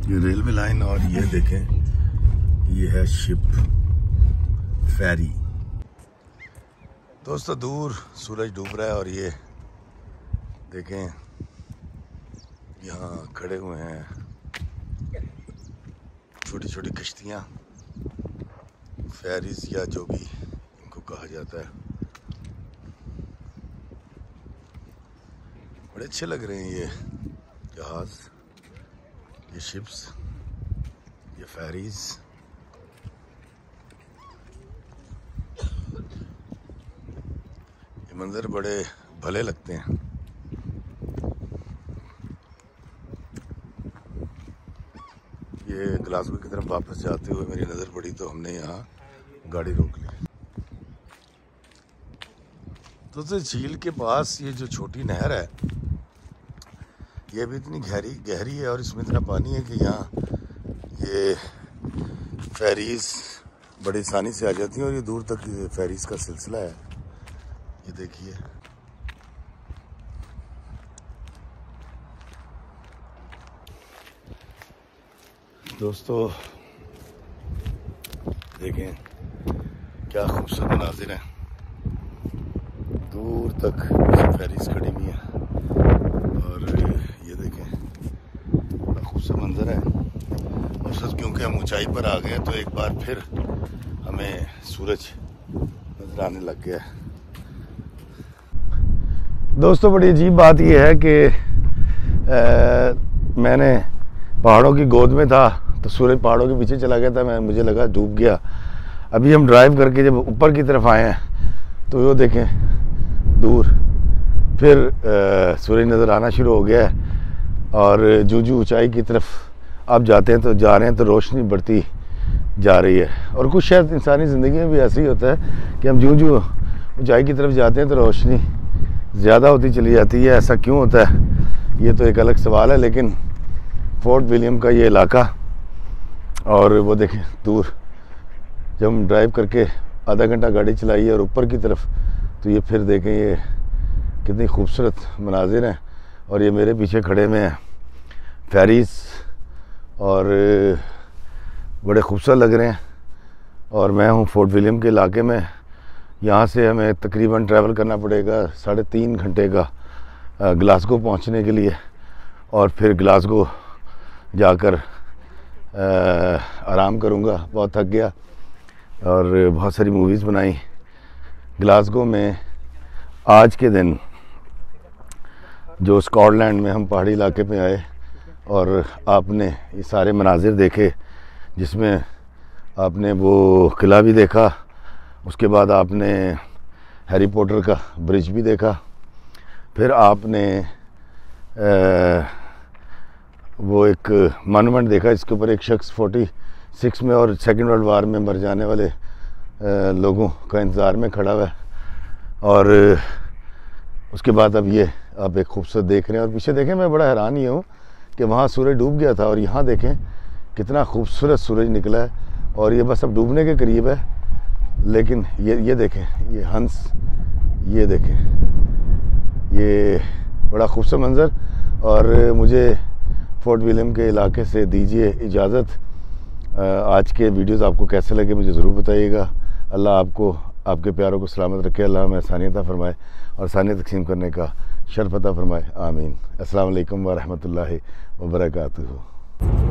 ये railway line और ये देखें, ये है शिप फेरी। दोस्तों दूर सूरज डूब रहा है और ये देखें यहाँ खड़े हुए हैं छोटी छोटी कश्तियाँ, फेरीज या जो भी इनको कहा जाता है। बड़े अच्छे लग रहे हैं ये जहाज, ये शिप्स, ये फेरीज। ये मंजर बड़े भले लगते हैं। ये ग्लासगो की तरफ वापस जाते हुए मेरी नज़र पड़ी तो हमने यहाँ गाड़ी रोक ली। तो झील के पास ये जो छोटी नहर है ये भी इतनी गहरी है और इसमें इतना पानी है कि यहाँ ये फेरीज बड़ी आसानी से आ जाती हैं और ये दूर तक फेरीज का सिलसिला है। ये देखिए, दोस्तों देखें क्या खूबसूरत मनाजिर है। दूर तक फेरीज खड़ी हुई है और ये देखें बड़ा खूबसूरत मंजर है। और सच क्योंकि हम ऊंचाई पर आ गए तो एक बार फिर हमें सूरज नजर आने लग गया। दोस्तों बड़ी अजीब बात यह है कि मैंने पहाड़ों की गोद में था तो सूरज पहाड़ों के पीछे चला गया था, मुझे लगा डूब गया। अभी हम ड्राइव करके जब ऊपर की तरफ आए हैं तो वो देखें दूर फिर सूरज नज़र आना शुरू हो गया है और जूं ऊंचाई की तरफ आप जा रहे हैं तो रोशनी बढ़ती जा रही है। और कुछ शायद इंसानी ज़िंदगी में भी ऐसे ही होता है कि हम जूं ऊंचाई की तरफ जाते हैं तो रोशनी ज़्यादा होती चली जाती है। ऐसा क्यों होता है ये तो एक अलग सवाल है। लेकिन फोर्ट विलियम का ये इलाका और वो देखें दूर, जब हम ड्राइव करके आधा घंटा गाड़ी चलाई है और ऊपर की तरफ तो ये फिर देखें ये कितनी खूबसूरत मनाजिर हैं। और ये मेरे पीछे खड़े हुए हैं फेरीज और बड़े खूबसूरत लग रहे हैं। और मैं हूँ फोर्ट विलियम के इलाके में। यहाँ से हमें तकरीबन ट्रैवल करना पड़ेगा 3.5 घंटे का ग्लासगो पहुँचने के लिए। और फिर ग्लासगो जाकर आराम करूँगा, बहुत थक गया और बहुत सारी मूवीज़ बनाई। ग्लासगो में आज के दिन जो स्कॉटलैंड में हम पहाड़ी इलाके पे आए और आपने ये सारे मनाजिर देखे, जिसमें आपने वो किला भी देखा, उसके बाद आपने हैरी पॉटर का ब्रिज भी देखा, फिर आपने वो एक मॉन्यूमेंट देखा जिसके ऊपर एक शख्स 46 में और सेकेंड वर्ल्ड वार में मर जाने वाले लोगों का इंतज़ार में खड़ा हुआ है। और उसके बाद अब ये आप एक खूबसूरत देख रहे हैं और पीछे देखें, मैं बड़ा हैरान ही हूँ कि वहाँ सूरज डूब गया था और यहाँ देखें कितना खूबसूरत सूरज निकला है और ये बस अब डूबने के करीब है। लेकिन ये देखें, ये हंस, ये देखें, ये बड़ा खूबसूरत मंज़र। और मुझे फोर्ट विलियम के इलाके से दीजिए इजाज़त। आज के वीडियोस आपको कैसे लगे मुझे ज़रूर बताइएगा। अल्लाह आपको, आपके प्यारों को सलामत रखे, अल्लाह हमें आसानियत फरमाए और आसानियत तक़सीम करने का शर्फ अता फरमाए। आमीन। अस्सलाम वालेकुम व रहमतुल्लाहि व बरकातुहू।